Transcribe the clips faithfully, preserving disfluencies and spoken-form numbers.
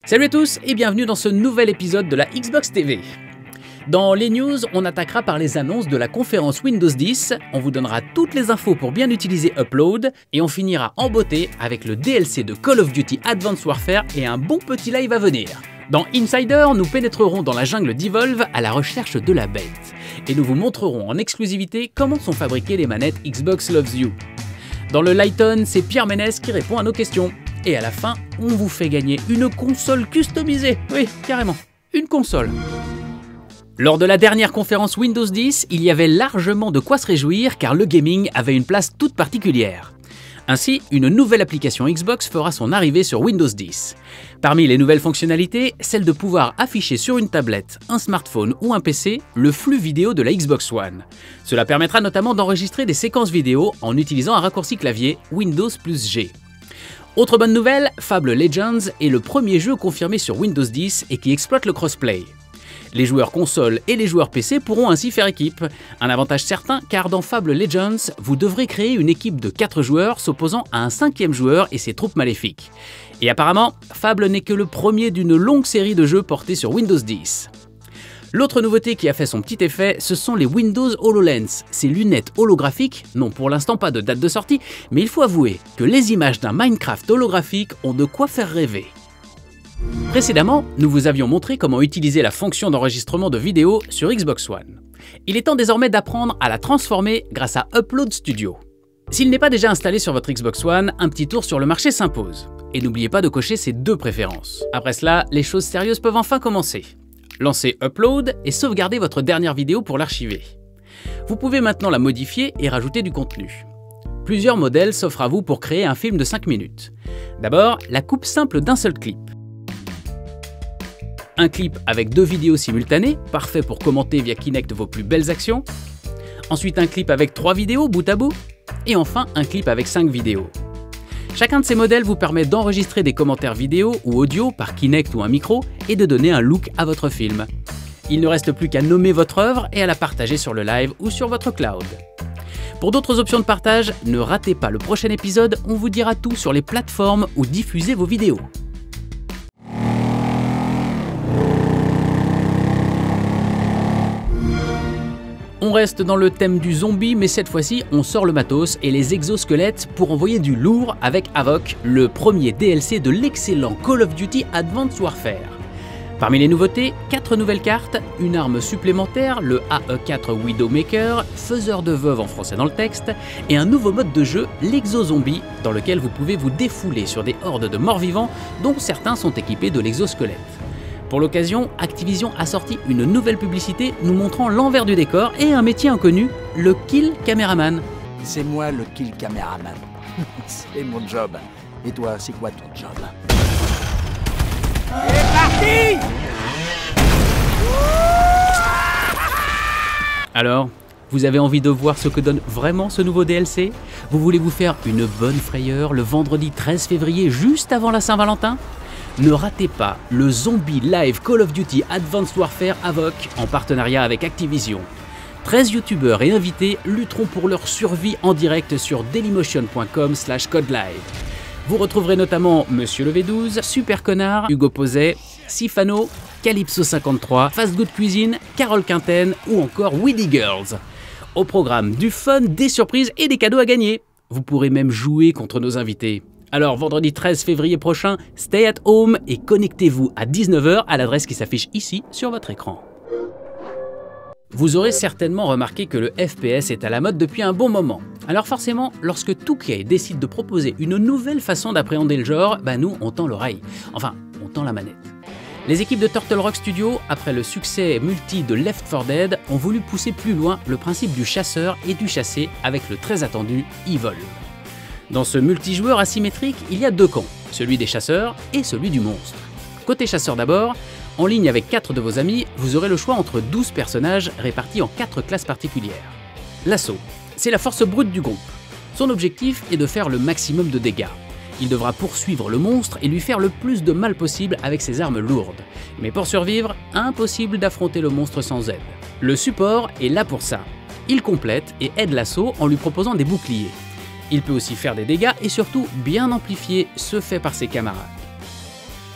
Salut à tous et bienvenue dans ce nouvel épisode de la Xbox T V. Dans les news, on attaquera par les annonces de la conférence Windows dix, on vous donnera toutes les infos pour bien utiliser Upload, et on finira en beauté avec le D L C de Call of Duty Advanced Warfare et un bon petit live à venir. Dans Insider, nous pénétrerons dans la jungle d'Evolve à la recherche de la bête, et nous vous montrerons en exclusivité comment sont fabriquées les manettes Xbox Loves You. Dans le Lighton, c'est Pierre Ménès qui répond à nos questions. Et à la fin, on vous fait gagner une console customisée. Oui, carrément, une console. Lors de la dernière conférence Windows dix, il y avait largement de quoi se réjouir car le gaming avait une place toute particulière. Ainsi, une nouvelle application Xbox fera son arrivée sur Windows dix. Parmi les nouvelles fonctionnalités, celle de pouvoir afficher sur une tablette, un smartphone ou un P C le flux vidéo de la Xbox One. Cela permettra notamment d'enregistrer des séquences vidéo en utilisant un raccourci clavier Windows plus G. Autre bonne nouvelle, Fable Legends est le premier jeu confirmé sur Windows dix et qui exploite le crossplay. Les joueurs console et les joueurs P C pourront ainsi faire équipe. Un avantage certain car dans Fable Legends, vous devrez créer une équipe de quatre joueurs s'opposant à un cinquième joueur et ses troupes maléfiques. Et apparemment, Fable n'est que le premier d'une longue série de jeux portés sur Windows dix. L'autre nouveauté qui a fait son petit effet, ce sont les Windows HoloLens, ces lunettes holographiques, non pour l'instant pas de date de sortie, mais il faut avouer que les images d'un Minecraft holographique ont de quoi faire rêver. Précédemment, nous vous avions montré comment utiliser la fonction d'enregistrement de vidéo sur Xbox One. Il est temps désormais d'apprendre à la transformer grâce à Upload Studio. S'il n'est pas déjà installé sur votre Xbox One, un petit tour sur le marché s'impose. Et n'oubliez pas de cocher ces deux préférences. Après cela, les choses sérieuses peuvent enfin commencer. Lancez Upload et sauvegardez votre dernière vidéo pour l'archiver. Vous pouvez maintenant la modifier et rajouter du contenu. Plusieurs modèles s'offrent à vous pour créer un film de cinq minutes. D'abord, la coupe simple d'un seul clip. Un clip avec deux vidéos simultanées, parfait pour commenter via Kinect vos plus belles actions. Ensuite, un clip avec trois vidéos bout à bout. Et enfin, un clip avec cinq vidéos. Chacun de ces modèles vous permet d'enregistrer des commentaires vidéo ou audio par Kinect ou un micro et de donner un look à votre film. Il ne reste plus qu'à nommer votre œuvre et à la partager sur le live ou sur votre cloud. Pour d'autres options de partage, ne ratez pas le prochain épisode, on vous dira tout sur les plateformes où diffusez vos vidéos. On reste dans le thème du zombie, mais cette fois-ci, on sort le matos et les exosquelettes pour envoyer du lourd avec Havoc, le premier D L C de l'excellent Call of Duty Advanced Warfare. Parmi les nouveautés, quatre nouvelles cartes, une arme supplémentaire, le A E quatre Widowmaker, faiseur de veuve en français dans le texte, et un nouveau mode de jeu, l'exo-zombie, dans lequel vous pouvez vous défouler sur des hordes de morts-vivants, dont certains sont équipés de l'exosquelette. Pour l'occasion, Activision a sorti une nouvelle publicité nous montrant l'envers du décor et un métier inconnu, le kill cameraman. C'est moi le kill cameraman. C'est mon job. Et toi, c'est quoi ton job? C'est parti! Alors, vous avez envie de voir ce que donne vraiment ce nouveau D L C? Vous voulez vous faire une bonne frayeur le vendredi treize février juste avant la Saint-Valentin? Ne ratez pas le Zombie Live Call of Duty Advanced Warfare Havoc en partenariat avec Activision. treize youtubeurs et invités lutteront pour leur survie en direct sur dailymotion point com slash codelive. Vous retrouverez notamment Monsieur le V douze, Super Connard, Hugo Poset, Sifano, Calypso cinquante-trois, Fast Good Cuisine, Carole Quinten ou encore Weedy Girls. Au programme du fun, des surprises et des cadeaux à gagner. Vous pourrez même jouer contre nos invités. Alors vendredi treize février prochain, stay at home et connectez-vous à dix-neuf heures à l'adresse qui s'affiche ici sur votre écran. Vous aurez certainement remarqué que le F P S est à la mode depuis un bon moment. Alors forcément, lorsque deux K décide de proposer une nouvelle façon d'appréhender le genre, bah nous on tend l'oreille. Enfin, on tend la manette. Les équipes de Turtle Rock Studio, après le succès multi de Left four Dead, ont voulu pousser plus loin le principe du chasseur et du chassé avec le très attendu Evolve. Dans ce multijoueur asymétrique, il y a deux camps, celui des chasseurs et celui du monstre. Côté chasseur d'abord, en ligne avec quatre de vos amis, vous aurez le choix entre douze personnages répartis en quatre classes particulières. L'assaut, c'est la force brute du groupe. Son objectif est de faire le maximum de dégâts. Il devra poursuivre le monstre et lui faire le plus de mal possible avec ses armes lourdes. Mais pour survivre, impossible d'affronter le monstre sans aide. Le support est là pour ça. Il complète et aide l'assaut en lui proposant des boucliers. Il peut aussi faire des dégâts et surtout bien amplifier ceux faits par ses camarades.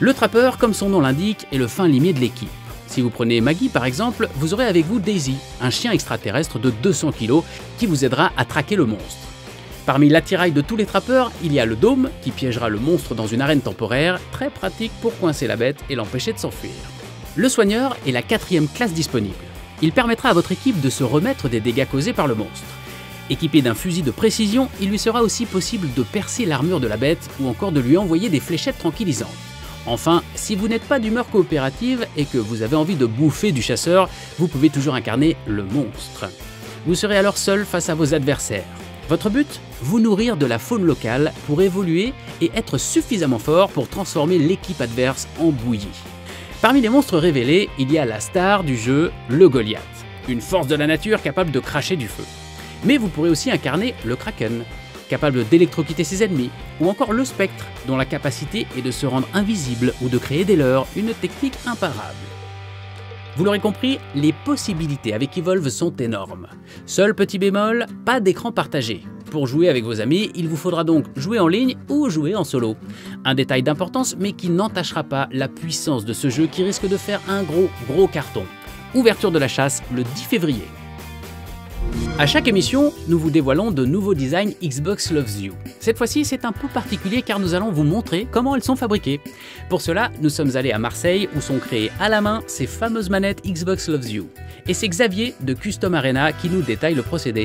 Le trappeur, comme son nom l'indique, est le fin limier de l'équipe. Si vous prenez Maggie par exemple, vous aurez avec vous Daisy, un chien extraterrestre de deux cents kilos qui vous aidera à traquer le monstre. Parmi l'attirail de tous les trappeurs, il y a le dôme qui piégera le monstre dans une arène temporaire, très pratique pour coincer la bête et l'empêcher de s'enfuir. Le soigneur est la quatrième classe disponible. Il permettra à votre équipe de se remettre des dégâts causés par le monstre. Équipé d'un fusil de précision, il lui sera aussi possible de percer l'armure de la bête ou encore de lui envoyer des fléchettes tranquillisantes. Enfin, si vous n'êtes pas d'humeur coopérative et que vous avez envie de bouffer du chasseur, vous pouvez toujours incarner le monstre. Vous serez alors seul face à vos adversaires. Votre but ? Vous nourrir de la faune locale pour évoluer et être suffisamment fort pour transformer l'équipe adverse en bouillie. Parmi les monstres révélés, il y a la star du jeu, le Goliath, une force de la nature capable de cracher du feu. Mais vous pourrez aussi incarner le Kraken, capable d'électrocuter ses ennemis, ou encore le Spectre, dont la capacité est de se rendre invisible ou de créer des leurres, une technique imparable. Vous l'aurez compris, les possibilités avec Evolve sont énormes. Seul petit bémol, pas d'écran partagé. Pour jouer avec vos amis, il vous faudra donc jouer en ligne ou jouer en solo. Un détail d'importance mais qui n'entachera pas la puissance de ce jeu qui risque de faire un gros gros carton. Ouverture de la chasse le dix février. À chaque émission, nous vous dévoilons de nouveaux designs Xbox Loves You. Cette fois-ci, c'est un peu particulier car nous allons vous montrer comment elles sont fabriquées. Pour cela, nous sommes allés à Marseille où sont créées à la main ces fameuses manettes Xbox Loves You. Et c'est Xavier de Custom Arena qui nous détaille le procédé.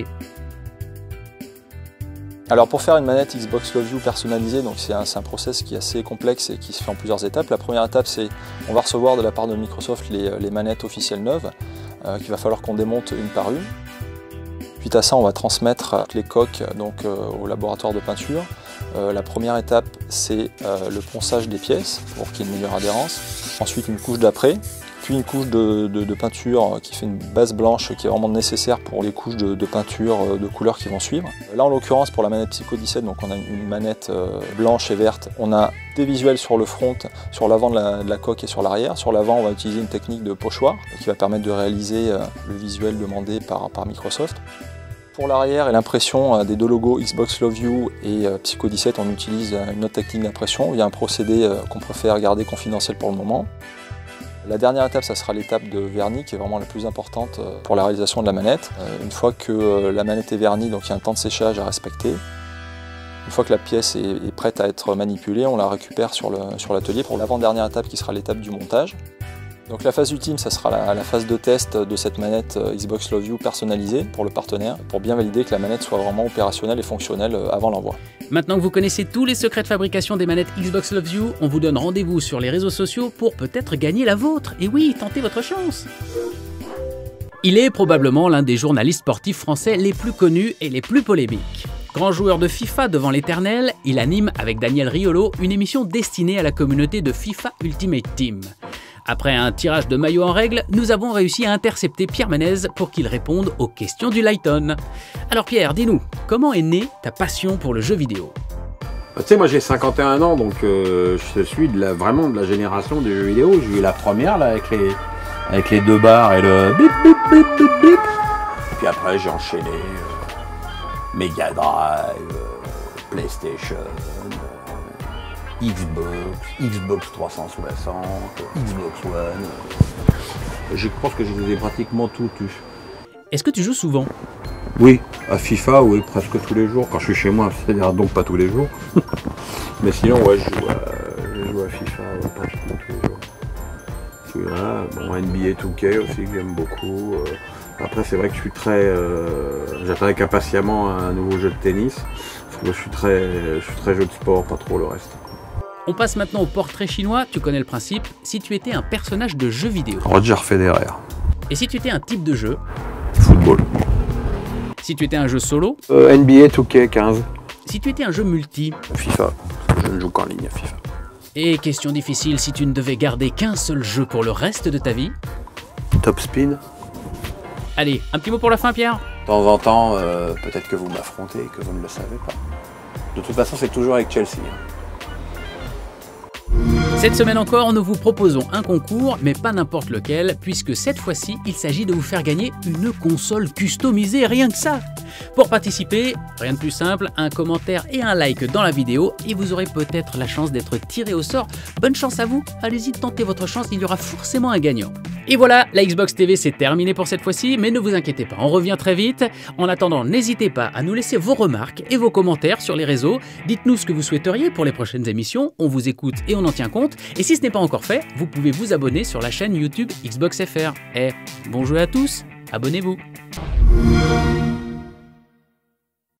Alors pour faire une manette Xbox Loves You personnalisée, donc c'est un, un process qui est assez complexe et qui se fait en plusieurs étapes. La première étape, c'est on va recevoir de la part de Microsoft les, les manettes officielles neuves euh, qu'il va falloir qu'on démonte une par une. Suite à ça, on va transmettre les coques donc, euh, au laboratoire de peinture. Euh, la première étape, c'est euh, le ponçage des pièces pour qu'il y ait une meilleure adhérence. Ensuite, une couche d'après, puis une couche de, de, de peinture qui fait une base blanche qui est vraiment nécessaire pour les couches de, de peinture de couleurs qui vont suivre. Là, en l'occurrence, pour la manette Psycho dix-sept, donc on a une manette euh, blanche et verte. On a des visuels sur le front, sur l'avant de la, de la coque et sur l'arrière. Sur l'avant, on va utiliser une technique de pochoir qui va permettre de réaliser euh, le visuel demandé par, par Microsoft. Pour l'arrière et l'impression des deux logos Xbox Loves You et Psycho dix-sept, on utilise une autre technique d'impression. Il y a un procédé qu'on préfère garder confidentiel pour le moment. La dernière étape, ça sera l'étape de vernis qui est vraiment la plus importante pour la réalisation de la manette. Une fois que la manette est vernie, donc il y a un temps de séchage à respecter. Une fois que la pièce est, est prête à être manipulée, on la récupère sur le, sur l'atelier pour l'avant-dernière étape qui sera l'étape du montage. Donc la phase ultime, ça sera la, la phase de test de cette manette Xbox Loves You personnalisée pour le partenaire, pour bien valider que la manette soit vraiment opérationnelle et fonctionnelle avant l'envoi. Maintenant que vous connaissez tous les secrets de fabrication des manettes Xbox Loves You, on vous donne rendez-vous sur les réseaux sociaux pour peut-être gagner la vôtre. Et oui, tentez votre chance. Il est probablement l'un des journalistes sportifs français les plus connus et les plus polémiques. Grand joueur de FIFA devant l'éternel, il anime avec Daniel Riolo une émission destinée à la communauté de FIFA Ultimate Team. Après un tirage de maillot en règle, nous avons réussi à intercepter Pierre Menez pour qu'il réponde aux questions du Lighton. Alors Pierre, dis-nous, comment est née ta passion pour le jeu vidéo? Tu sais, moi j'ai cinquante et un ans, donc euh, je suis de la, vraiment de la génération du jeu vidéo. J'ai eu la première là avec les, avec les deux barres et le bip bip bip bip bip. Et puis après j'ai enchaîné euh, Mega Drive, euh, PlayStation, euh, Xbox, Xbox trois cent soixante, Xbox One. Euh, je pense que je les ai pratiquement tous eus. Est-ce que tu joues souvent? Oui, à FIFA, oui, presque tous les jours. Quand je suis chez moi, c'est-à-dire donc pas tous les jours. Mais sinon, ouais, je joue à, je joue à FIFA ouais, pratiquement tous les jours. Celui-là, bon, N B A deux K aussi que j'aime beaucoup. Après, c'est vrai que je suis très, euh, j'attends avec impatiemment un nouveau jeu de tennis. Parce que moi, je suis très, je suis très jeu de sport, pas trop le reste. On passe maintenant au portrait chinois. Tu connais le principe. Si tu étais un personnage de jeu vidéo. Roger Federer. Et si tu étais un type de jeu? Football. Si tu étais un jeu solo? euh, N B A deux K quinze. Si tu étais un jeu multi? FIFA. Je ne joue qu'en ligne à FIFA. Et question difficile, si tu ne devais garder qu'un seul jeu pour le reste de ta vie? Top Spin. Allez, un petit mot pour la fin, Pierre? De temps en temps, euh, peut-être que vous m'affrontez et que vous ne le savez pas. De toute façon, c'est toujours avec Chelsea. Hein. Cette semaine encore, nous vous proposons un concours, mais pas n'importe lequel, puisque cette fois-ci, il s'agit de vous faire gagner une console customisée, rien que ça. Pour participer, rien de plus simple, un commentaire et un like dans la vidéo et vous aurez peut-être la chance d'être tiré au sort. Bonne chance à vous, allez-y, tentez votre chance, il y aura forcément un gagnant. Et voilà, la Xbox T V c'est terminé pour cette fois-ci, mais ne vous inquiétez pas, on revient très vite. En attendant, n'hésitez pas à nous laisser vos remarques et vos commentaires sur les réseaux. Dites-nous ce que vous souhaiteriez pour les prochaines émissions, on vous écoute et on en tient compte. Et si ce n'est pas encore fait, vous pouvez vous abonner sur la chaîne YouTube Xbox F R. Et bon jeu à tous, abonnez-vous.